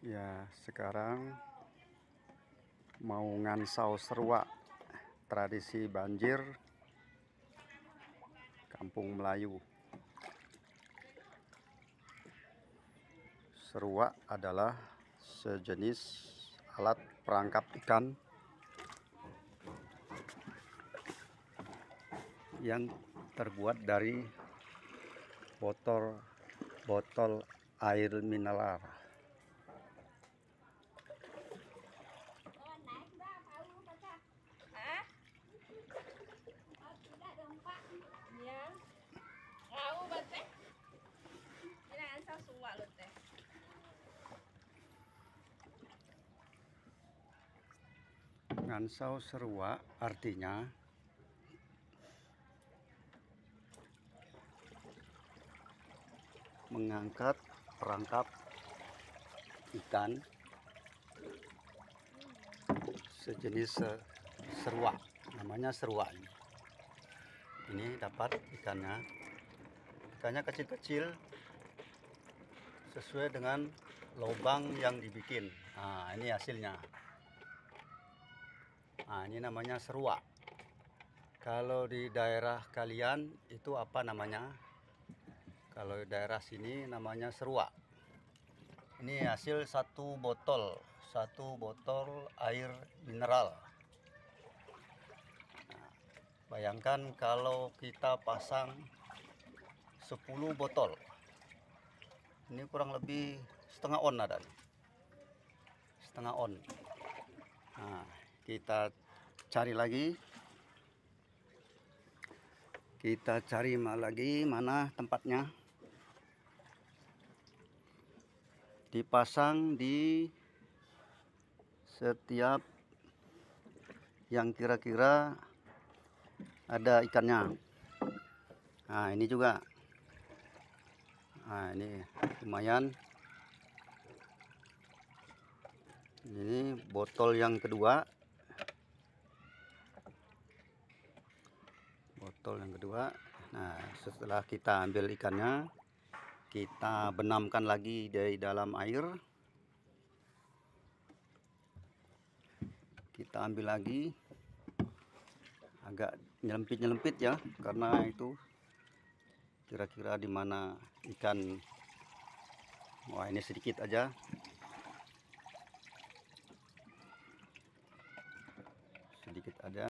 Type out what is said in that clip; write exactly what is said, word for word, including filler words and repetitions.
Ya, sekarang mau ngansau seruak, tradisi banjir Kampung Melayu. Seruak adalah sejenis alat perangkap ikan yang terbuat dari botol botol air mineral. Ngansau seruak artinya mengangkat perangkap ikan sejenis seruak, namanya seruak ini. Ini dapat ikannya, ikannya kecil-kecil sesuai dengan lubang yang dibikin. Nah, ini hasilnya. Nah, ini namanya seruak. Kalau di daerah kalian itu apa namanya? Kalau di daerah sini namanya seruak. Ini hasil satu botol, satu botol air mineral. Nah, bayangkan kalau kita pasang sepuluh botol. Ini kurang lebih setengah on ada nih. Setengah on. Nah, kita cari lagi. Kita cari lagi mana tempatnya. Dipasang di setiap yang kira-kira ada ikannya. Nah, ini juga. Nah, ini lumayan. Ini botol yang kedua. Botol yang kedua. Nah, setelah kita ambil ikannya, kita benamkan lagi dari dalam air. Kita ambil lagi. Agak nyelempit-nyelempit ya, karena itu kira-kira di mana ikan. Wah, ini sedikit aja.